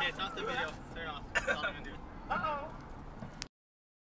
it's off the video. Turn it off. That's all I'm gonna do.